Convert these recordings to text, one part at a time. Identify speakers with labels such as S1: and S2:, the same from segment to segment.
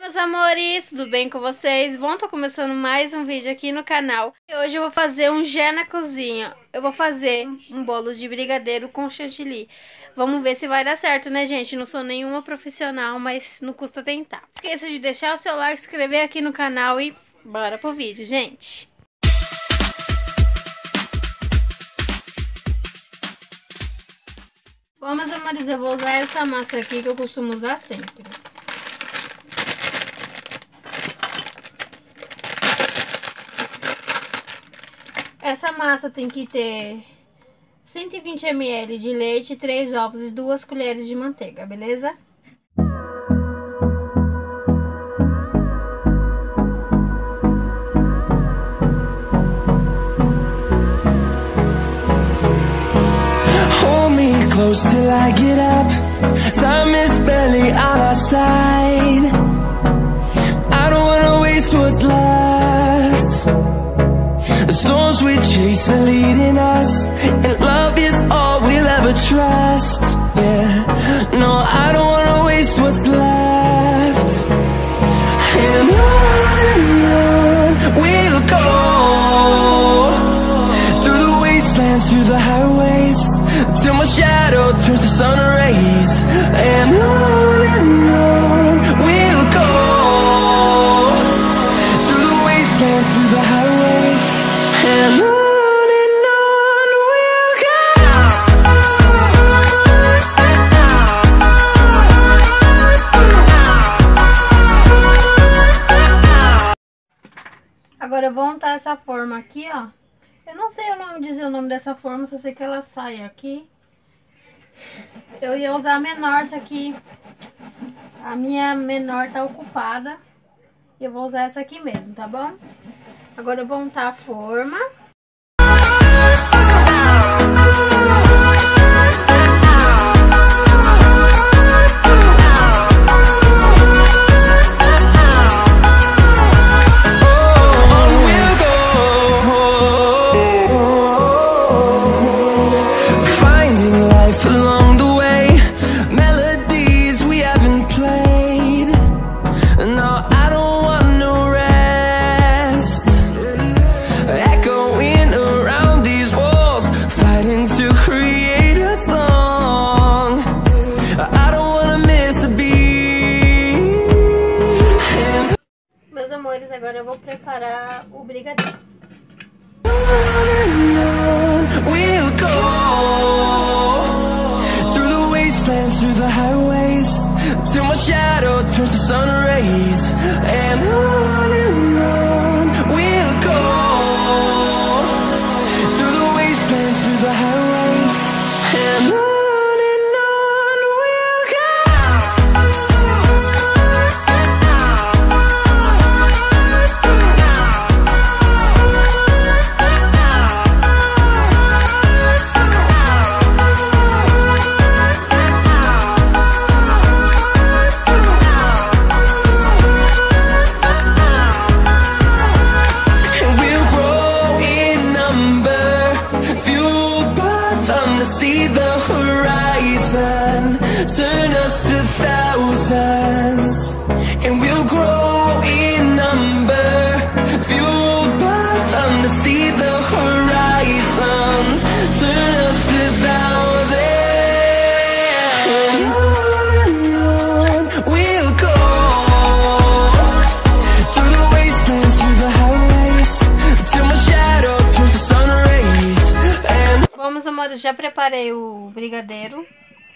S1: Meus amores, tudo bem com vocês? Bom, tô começando mais um vídeo aqui no canal. E hoje eu vou fazer um Gé na cozinha. Eu vou fazer um bolo de brigadeiro com chantilly. Vamos ver se vai dar certo, né, gente? Não sou nenhuma profissional, mas não custa tentar. Não esqueça de deixar o seu like, se inscrever aqui no canal e bora pro vídeo, gente. Bom, meus amores, eu vou usar essa massa aqui que eu costumo usar sempre. Essa massa tem que ter 120 ml de leite, 3 ovos e 2 colheres de manteiga, beleza?
S2: Hold me close till I get up. Time is barely on our side. I don't wanna waste what's left. The storms we chase are leading us, and love is all we'll ever trust. Yeah, no, I don't wanna waste what's left. And on we'll go, through the wastelands, through the highways, till my shadow turns to sun rays. And on we'll go, through the wastelands, through the highways, and on we'll go.
S1: Agora eu vou untar essa forma aqui, ó. Eu não sei dizer o nome dessa forma, só sei que ela sai aqui. Eu ia usar a menor, só que a minha menor tá ocupada. E eu vou usar essa aqui mesmo, tá bom? Agora eu vou untar a forma. Meus amores, agora eu vou preparar o brigadeiro.
S2: We'll go through the wastelands, through the highways, till my shadow turns to sun rays. And on we'll go, through the wastelands, through the highways, and on we'll go. See the horizon turn us to thousands, and we'll grow in number, fueled by them to see the horizon turn us to thousands. And on we'll go, through the wastelands, through the highways, till my shadow turns to sun rays. And
S1: Vamos, amores, já preparei o brigadeiro.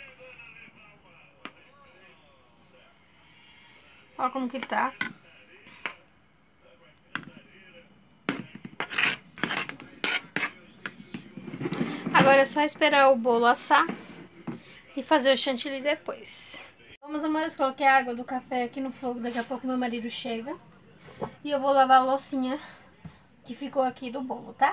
S1: Olha como que ele tá. Agora é só esperar o bolo assar e fazer o chantilly depois. Vamos, amores, coloquei a água do café aqui no fogo. Daqui a pouco meu marido chega. E eu vou lavar a loucinha que ficou aqui do bolo, tá?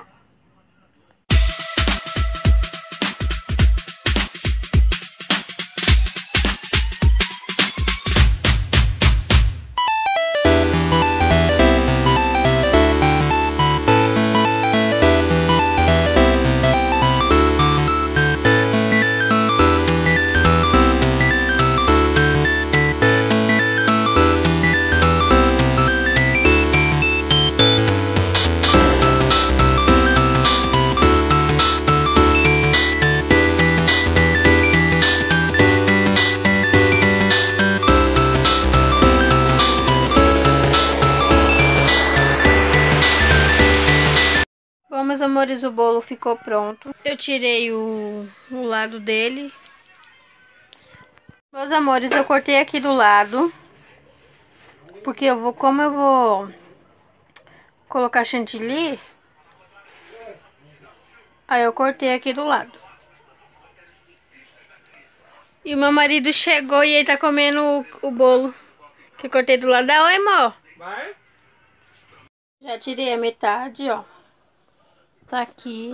S1: Bom, meus amores, o bolo ficou pronto. Eu tirei o lado dele. Meus amores, eu cortei aqui do lado. Porque como eu vou colocar chantilly, aí eu cortei aqui do lado. E o meu marido chegou e ele tá comendo o bolo que eu cortei do lado. Dá oi, amor. Vai. Já tirei a metade, ó. Tá aqui.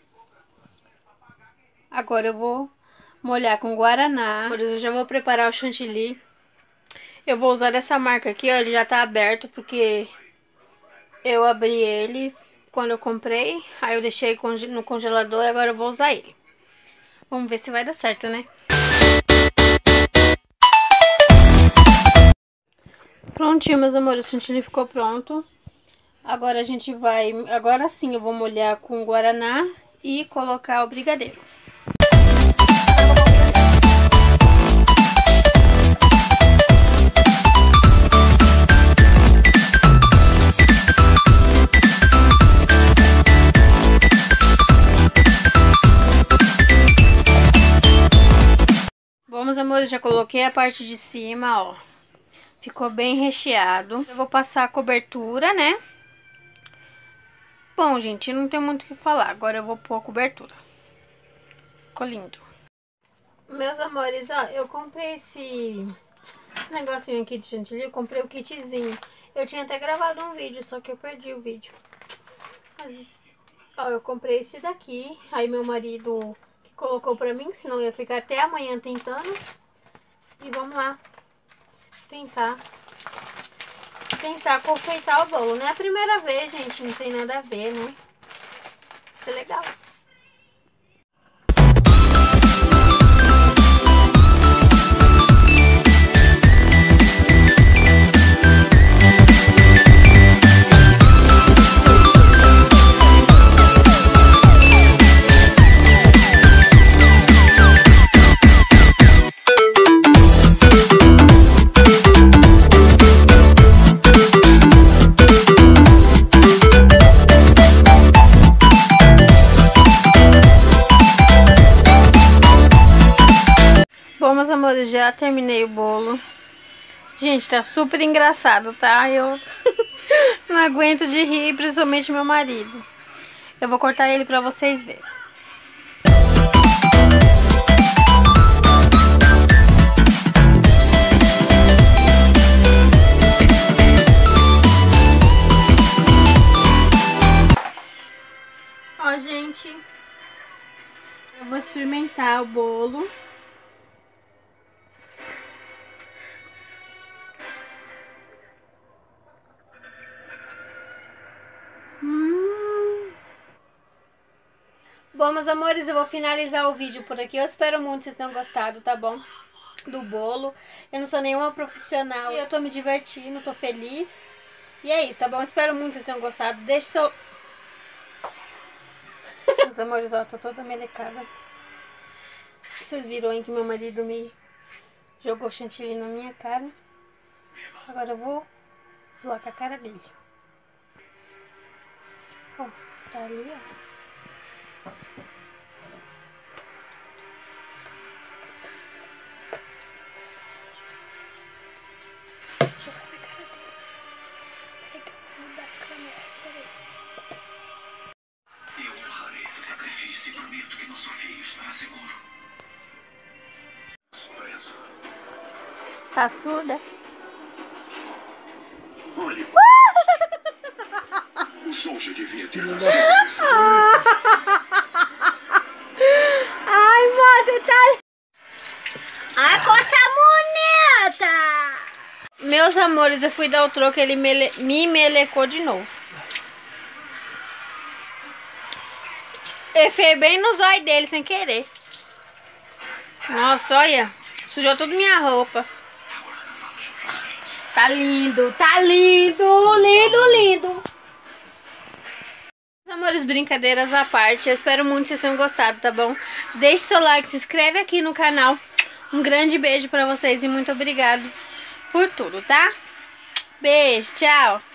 S1: Agora eu vou molhar com guaraná. Por isso eu já vou preparar o chantilly. Eu vou usar dessa marca aqui, ó. Ele já tá aberto porque eu abri ele quando eu comprei. Aí eu deixei no congelador e agora eu vou usar ele. Vamos ver se vai dar certo, né? Prontinho, meus amores. O chantilly ficou pronto. Agora a gente vai... Agora sim eu vou molhar com guaraná e colocar o brigadeiro. Bom, meus amores, já coloquei a parte de cima, ó. Ficou bem recheado. Eu vou passar a cobertura, né? Bom, gente, não tem muito o que falar. Agora eu vou pôr a cobertura. Ficou lindo. Meus amores, ó, eu comprei esse negocinho aqui de chantilly. Eu comprei o kitzinho. Eu tinha até gravado um vídeo, só que eu perdi o vídeo. Mas, ó, eu comprei esse daqui. Aí meu marido que colocou pra mim, senão eu ia ficar até amanhã tentando. E vamos lá. Tentar confeitar o bolo. Não é a primeira vez, gente. Não tem nada a ver, né? Vai ser legal. Bom, meus amores, já terminei o bolo. Gente, tá super engraçado, tá? Eu não aguento de rir, principalmente meu marido. Eu vou cortar ele pra vocês verem. Ó, gente, eu vou experimentar o bolo. Bom, meus amores, eu vou finalizar o vídeo por aqui. Eu espero muito que vocês tenham gostado, tá bom? Do bolo. Eu não sou nenhuma profissional. Eu tô me divertindo, tô feliz. E é isso, tá bom? Eu espero muito que vocês tenham gostado. Deixe seu... Meus amores, ó, tô toda melecada. Vocês viram aí que meu marido me jogou chantilly na minha cara. Agora eu vou zoar com a cara dele. Ó, tá ali, ó. Deixa eu ver a cara dele. Peraí que eu vou mudar a câmera. Peraí.
S2: Eu honrarei seu sacrifício e prometo que nosso filho estará seguro. Surpreso.
S1: Tá surda?
S2: Olha. O som já devia ter nascido.
S1: Ai, mano, tá... Ai, coisa bonita! Meus amores, eu fui dar o troco, ele me melecou de novo. Eu fui bem no zóio dele, sem querer. Nossa, olha. Sujou tudo minha roupa. Tá lindo, tá lindo, lindo, lindo. Meus amores, brincadeiras à parte. Eu espero muito que vocês tenham gostado, tá bom? Deixe seu like, se inscreve aqui no canal. Um grande beijo pra vocês e muito obrigado por tudo, tá? Beijo, tchau!